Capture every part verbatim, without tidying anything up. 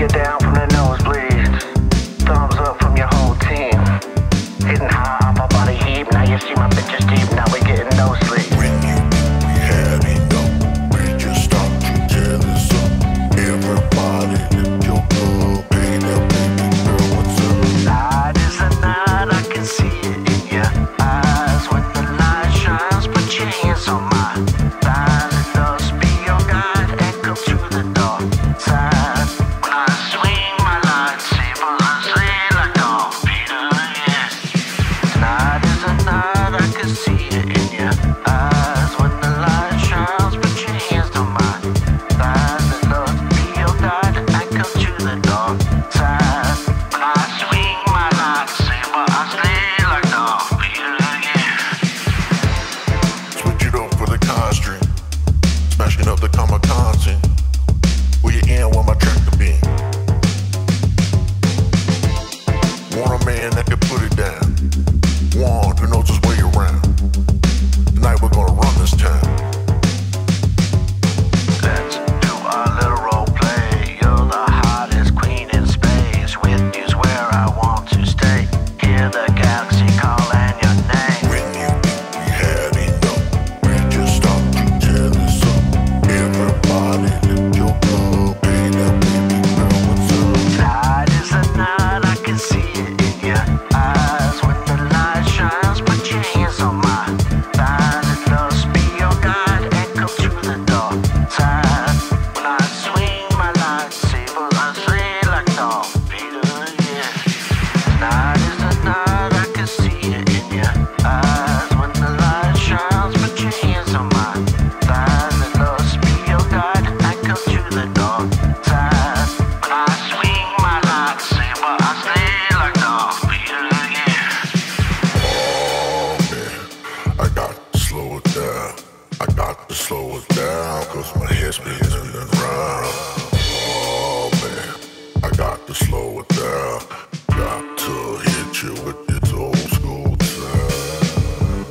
get down from the nosebleeds. Thumbs up from your whole team. Hitting high off my body heat. Now you see my bitches deep. Now we getting no sleep. When you think we had enough, we just stop to tear this up. Everybody lift your club. Hey, now baby girl, what's up? Night is a night, I can see it in your eyes. When the light shines, put your hands on mine. Thighs, let us be your guide and come to the dark side. When I swing my lightsaber, I slay like Darth Vader, yeah. Tonight is a night, I can see it in your eyes. When the light shines, put your hands on mine. Thighs, let us be your guide and come to the dark side. When I swing my lightsaber, I slay like Darth Vader, yeah. Switch it up for the constraint. Smashing up the kamikaze. Where you in with my tractor beam? Want a man that can put it down. One who knows his way around. Tonight we're gonna run this town. Let's do our little role play. You're the hottest queen in space. With you's where I want to stay. Hear the galaxy calling your name. When you think we had enough, we just stop to tear this up. Everybody lift your club. Hey, now baby girl, what's up? Tonight is a night, I can see it in your eyes. When the light shines, put your hands on mine. Thighs, let us be your guide and come to the dark side. When I swing my lightsaber, I slay like Darth Vader, yeah. Tonight is a night, I can see it in your eyes. When the light shines, put your hands on mine. Thighs, let us be your guide and come to the dark side. When I swing my lightsaber, I slay like Darth Vader, yeah. Oh man, I got to slow it down. I got to slow it down, cause my head's been turning round. Oh man, I got to slow it down. Got to hit you with this old school sound.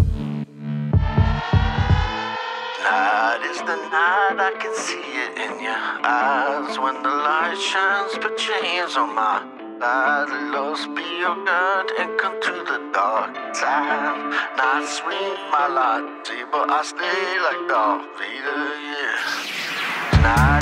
Tonight is the night, I can see it in your eyes. When the light shines, put your hands on my thighs. Let us be your guide and come to the dark side. Now I swing my lightsaber, I stay like Darth Vader, yeah. Tonight